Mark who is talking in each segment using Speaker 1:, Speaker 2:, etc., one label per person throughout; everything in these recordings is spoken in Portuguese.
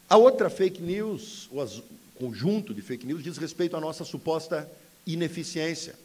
Speaker 1: A outra fake news, o conjunto de fake news, diz respeito à nossa suposta ineficiência.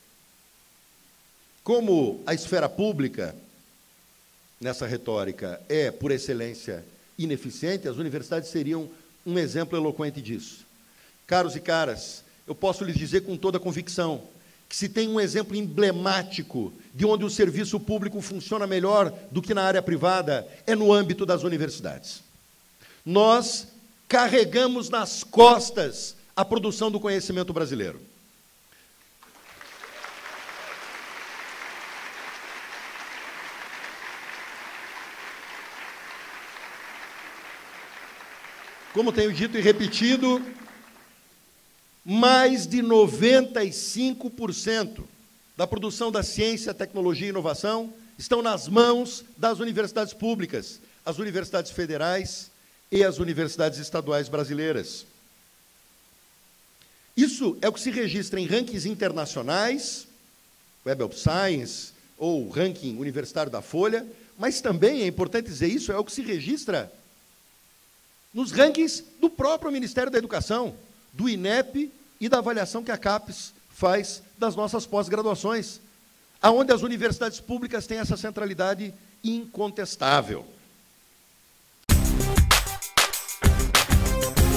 Speaker 1: Como a esfera pública, nessa retórica, é, por excelência, ineficiente, as universidades seriam um exemplo eloquente disso. Caros e caras, eu posso lhes dizer com toda convicção que se tem um exemplo emblemático de onde o serviço público funciona melhor do que na área privada, é no âmbito das universidades. Nós carregamos nas costas a produção do conhecimento brasileiro. Como tenho dito e repetido, mais de 95% da produção da ciência, tecnologia e inovação estão nas mãos das universidades públicas, as universidades federais e as universidades estaduais brasileiras. Isso é o que se registra em rankings internacionais, Web of Science ou ranking universitário da Folha, mas também, é importante dizer isso, é o que se registra nos rankings do próprio Ministério da Educação, do INEP e da avaliação que a CAPES faz das nossas pós-graduações, aonde as universidades públicas têm essa centralidade incontestável.